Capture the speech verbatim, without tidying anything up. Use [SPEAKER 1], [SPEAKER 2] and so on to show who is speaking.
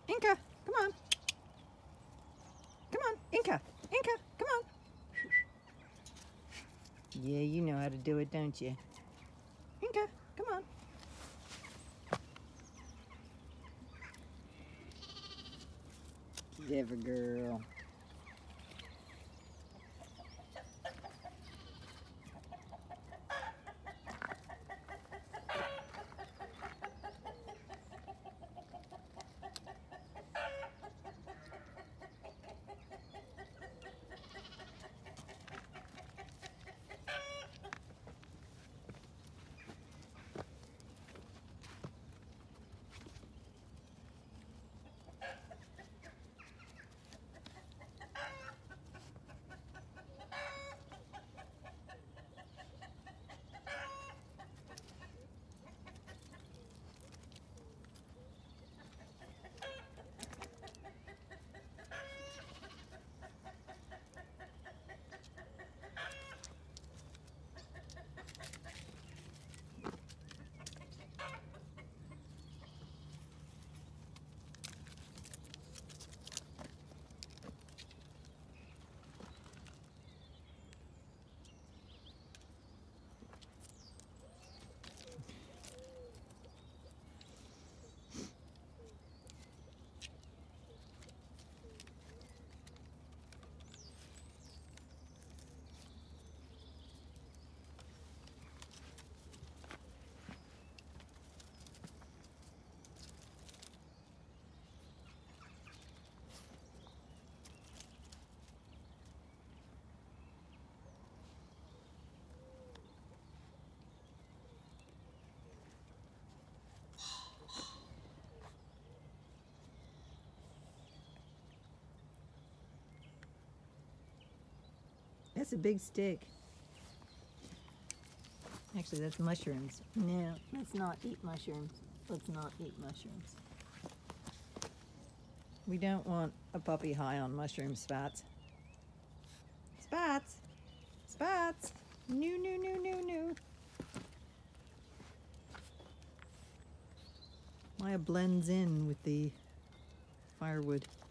[SPEAKER 1] Inca, come on. Come on, Inca, Inca, come on. Yeah, you know how to do it, don't you? Inca, come on. Clever girl. That's a big stick. Actually, that's mushrooms. No, let's not eat mushrooms. Let's not eat mushrooms. We don't want a puppy high on mushrooms, Spats. Spats! Spats! No, no, no, no, no. Maya blends in with the firewood.